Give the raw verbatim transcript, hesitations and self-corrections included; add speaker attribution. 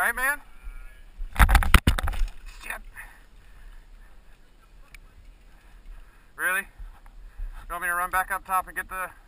Speaker 1: alright, man? Yep. Really? You want me to run back up top and get the